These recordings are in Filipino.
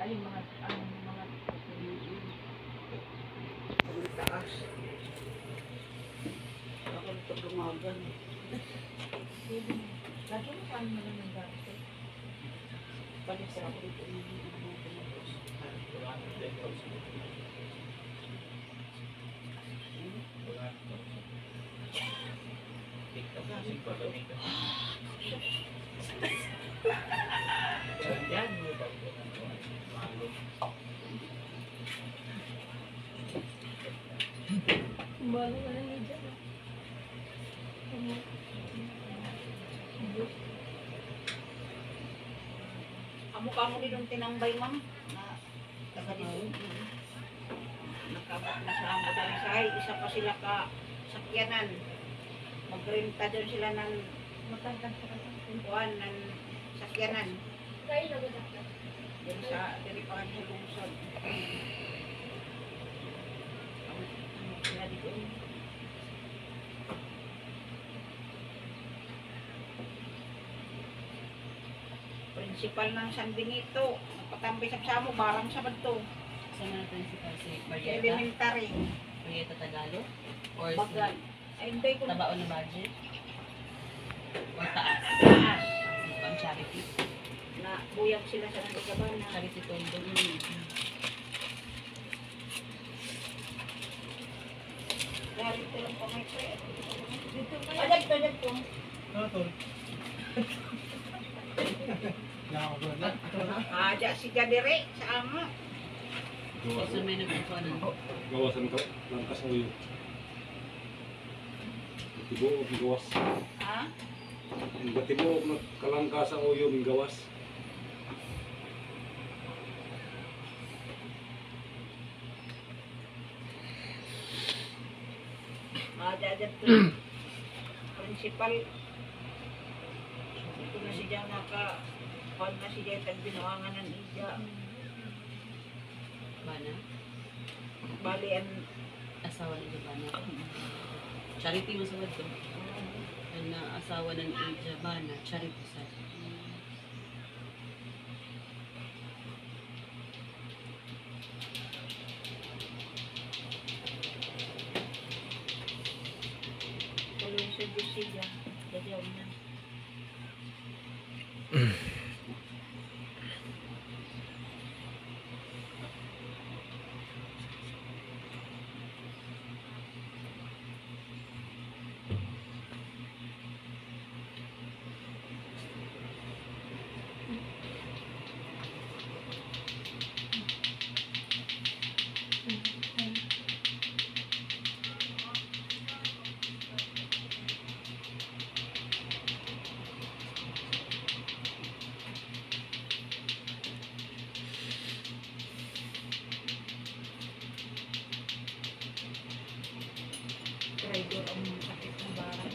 yung mga taas. Ako nito lumagan. lagi mo paano naman ng gato? Balik sa ako dito. Balo ka na niya dyan. Amo din yung tinambay, ma'am. Na taga dito. Nakabot na sa amo dahil sa ay, isa pa sila ka sakyanan. Magrenta doon sila ng Matangkad sa kasang. kuwan ng sakyanan. Kaya na ba dapat? Doon sa diripan sa lungsod. Ano sila dito? Principal ng San Benito. Nagpatambay sa Samo, barang sa Badto. Saan na principal si Sa Marieta? elementary. Marieta Tagalog? Or Bagal. si Ay, hindi ko Tabaon na budget? Or taas? taas. Si Pang Charity? Na buyag sila sa nagkabana. Charity Tondo. Galing ko lang pa may pre. Dito pa yan. Adag po. Aja si Gadere sa ama. So may nagkukuha ng Gawasan ka ng kasawi. Tibo o gawas. Ha? Ang gatibo o kalangka sa uyo ng gawas. Aja to. Principal. Ito na siya pag na siya tagbinuangan ng isya. Bana? Bali ang Asawa ng Bana. Charity mo sa wadto. Ang asawa ng Ija Bana. Charity sa. tuloy sa siya. Dadyaw na. Traidor ang sakit ng barang.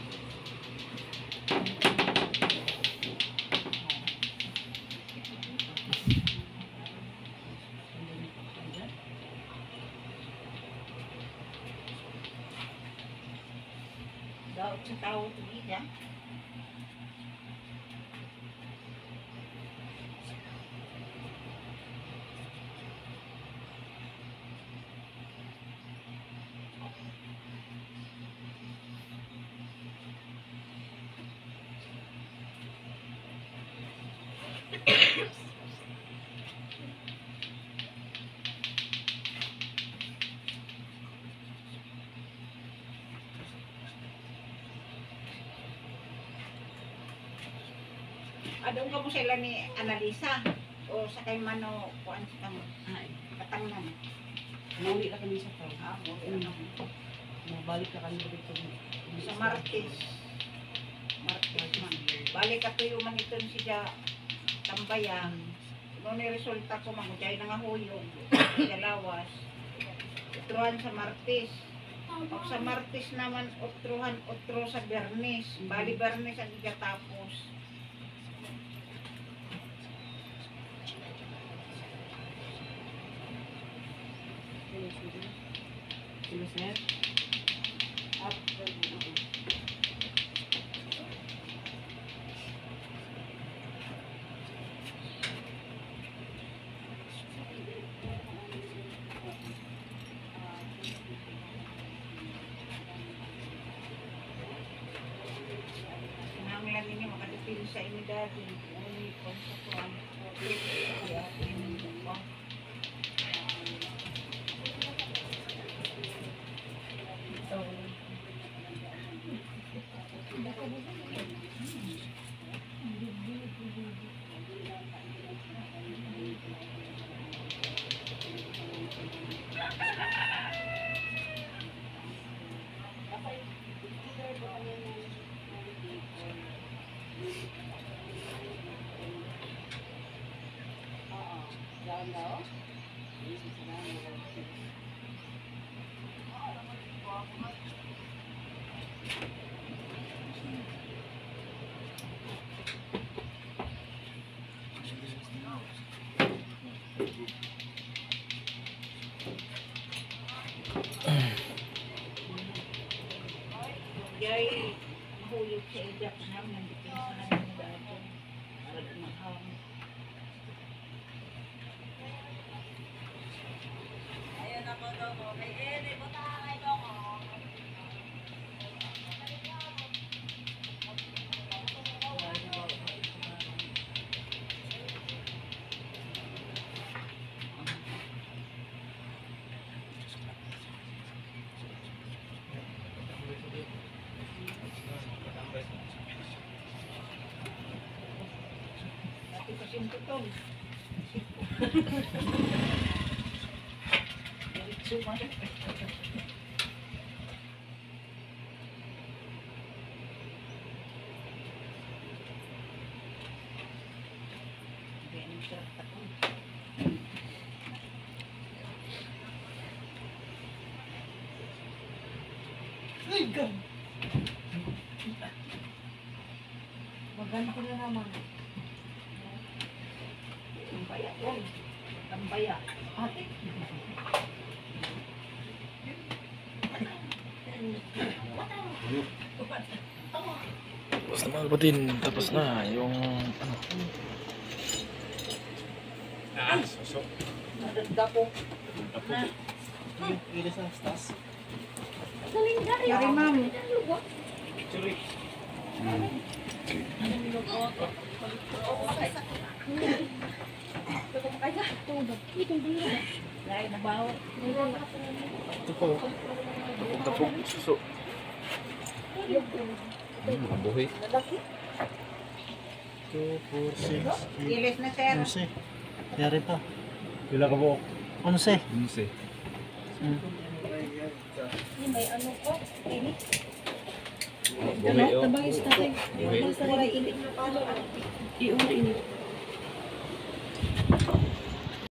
Daot sa tao tuwid, ha? Adong ka mo sila ni Analisa o sa kay Mano kuan sa kang Ay. katangnan. Nauwi ka kami sa tao. Ah, mo Mabalik ka kami dito. sa Martes. Martes man. Balik ka tuyo man ito siya tambayan. Kung ni resulta ko magujay na nga huyog. Sa lawas. Utruhan sa Martes. Pag sa Martes naman utro sa Bernes. Bali Bernes ang igatapos. Sila sir? After sa inyo dati. Ay, kung sa kuwan. Kaya, ba? Jay, mahulog sa ida ko na nandito sa namin dati. Para dumahang. Ayun ako daw ko. Kay Ere, butangay ko ko. Dati kasi yung tutong. Diretso man. Ganyan siya takong. Maganto na naman. Tambaya yan. Tambaya. Ate. Tapos na mga kapatid, tapos na yung ano. Dapo. Sorry, ma'am. Dahil nabaho. Ito po. Tapos suso. Mabuhay. 2, 4, 6, Ilis na, sir. 11. Yari pa. Pila ka buok? 11. 11. May ano ko? Init. Buhay o. Tabang is natin. Buhay. Basta rin init. Iuna init.